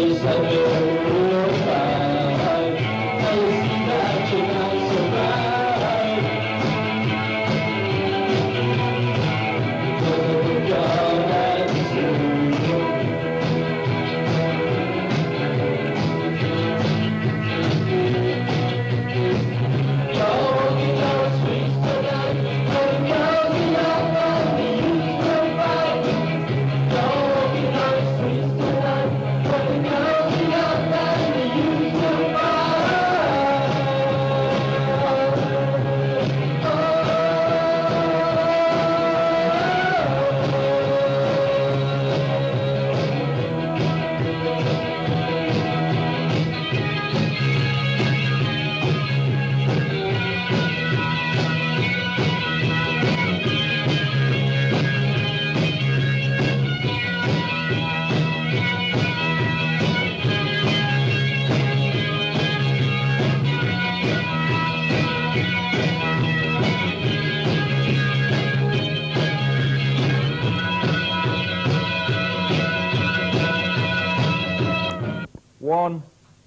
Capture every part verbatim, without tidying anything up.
you said you were fine. Now you see that you're not so right. Because of the girl that's true. You're walking down the streets tonight, but the girls in your mind, they used to fight. You're walking down the streets tonight, but the girls in your mind, they used to One.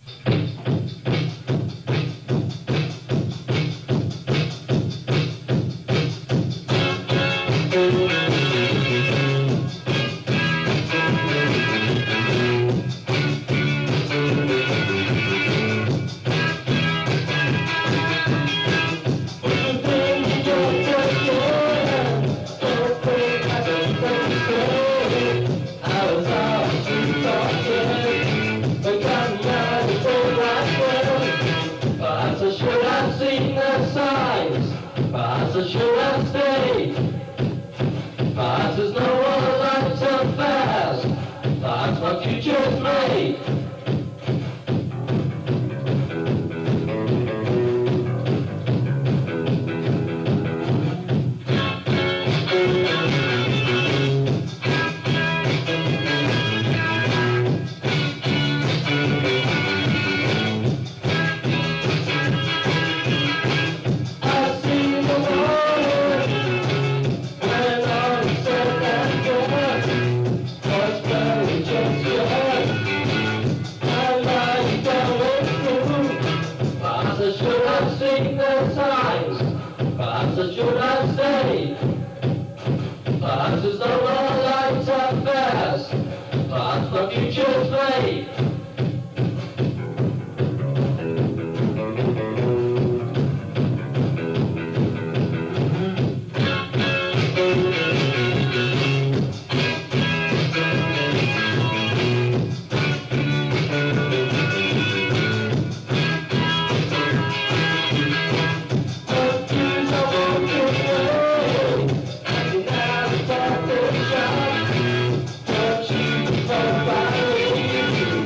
Should have seen the signs, perhaps I should have stayed. Perhaps there's no one like so fast, perhaps my future's made. Perhaps I should have stayed. Perhaps there's no more lights up fast. Perhaps my future's made. Don't you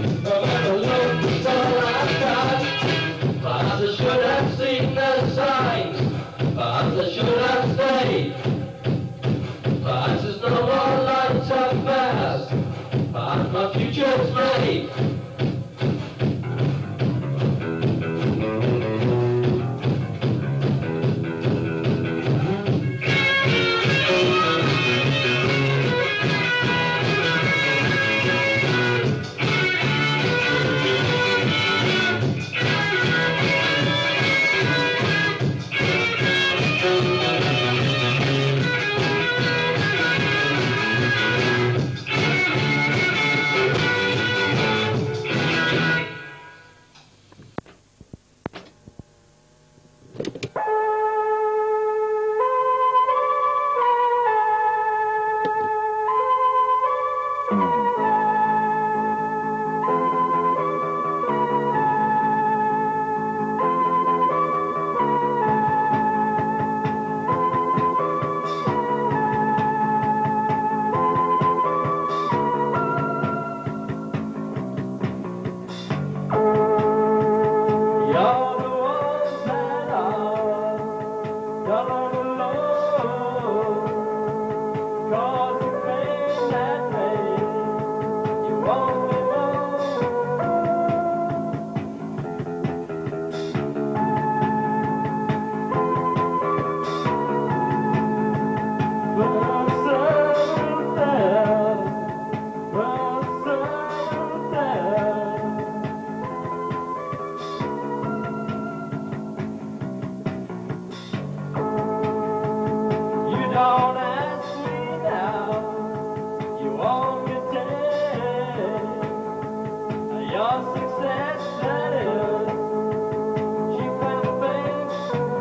Your success that is cheap and fake.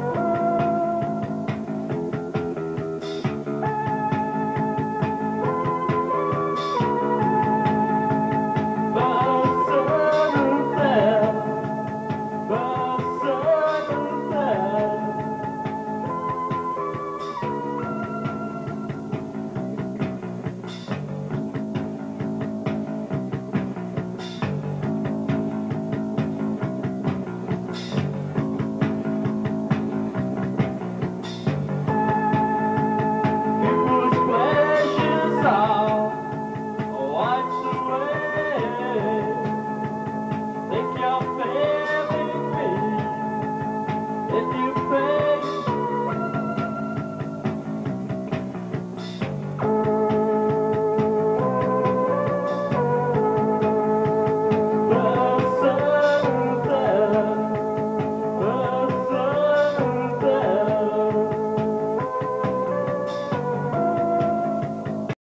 But I'm certain that, but I'm certain that people's pleasures are wiped away. Take your favorite me if you